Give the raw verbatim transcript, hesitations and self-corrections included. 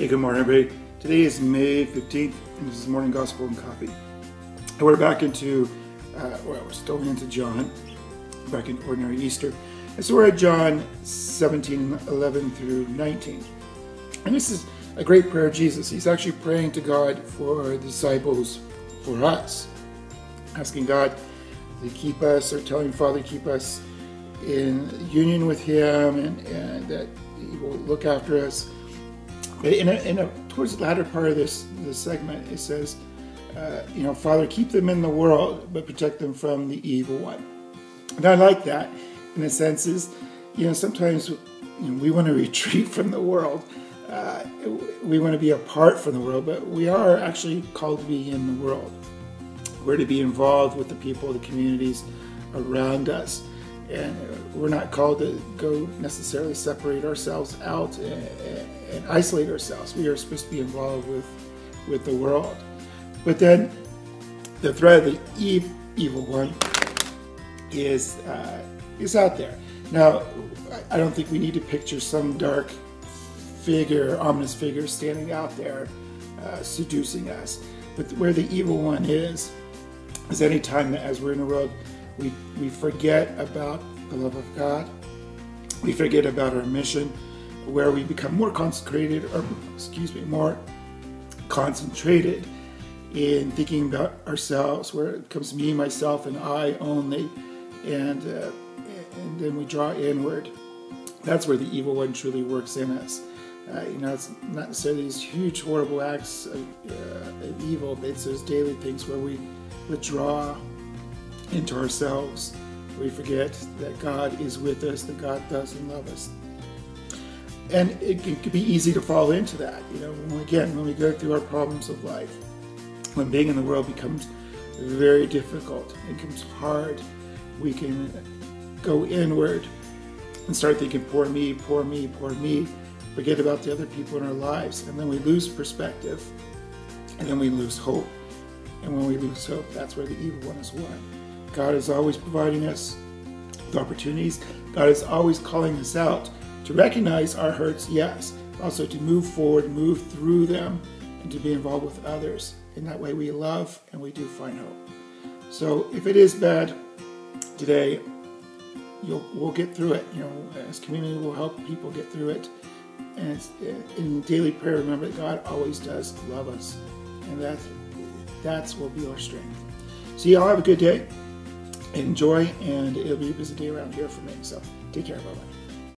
Hey, good morning, everybody. Today is May fifteenth, and this is Morning Gospel and Coffee. And we're back into, uh, well, we're still into John, back in Ordinary Easter. And so we're at John seventeen, eleven through nineteen. And this is a great prayer of Jesus. He's actually praying to God for the disciples, for us, asking God to keep us, or telling Father to keep us in union with Him, and, and that He will look after us. In a, in a, towards the latter part of this, this segment, it says, uh, you know, Father, keep them in the world, but protect them from the evil one. And I like that, in a sense, is, you know, sometimes you know, we want to retreat from the world. Uh, we want to be apart from the world, but we are actually called to be in the world. We're to be involved with the people, the communities around us. And we're not called to go necessarily separate ourselves out and, and isolate ourselves. We are supposed to be involved with, with the world. But then the threat of the evil one is, uh, is out there. Now, I don't think we need to picture some dark figure, ominous figure standing out there uh, seducing us. But where the evil one is, is any time that as we're in the world, We, we forget about the love of God. We forget about our mission, where we become more consecrated, or excuse me, more concentrated in thinking about ourselves, where it becomes me, myself, and I only, and uh, and then we draw inward. That's where the evil one truly works in us. Uh, you know, it's not necessarily these huge, horrible acts of, uh, of evil, but it's those daily things where we withdraw into ourselves. We forget that God is with us, that God doesn't love us. And it can, it can be easy to fall into that. You know, when we, again, when we go through our problems of life, when being in the world becomes very difficult, it becomes hard, we can go inward and start thinking, poor me, poor me, poor me, forget about the other people in our lives. And then we lose perspective, and then we lose hope. And when we lose hope, that's where the evil one is won. God is always providing us with opportunities. God is always calling us out to recognize our hurts, yes, also to move forward, move through them, and to be involved with others. In that way we love and we do find hope. So if it is bad today, you'll, we'll get through it. You know, as community, we'll help people get through it. And it's, in daily prayer, remember that God always does love us. And that that's will be our strength. So y'all have a good day. Enjoy, and it'll be a busy day around here for me. So take care, bye-bye.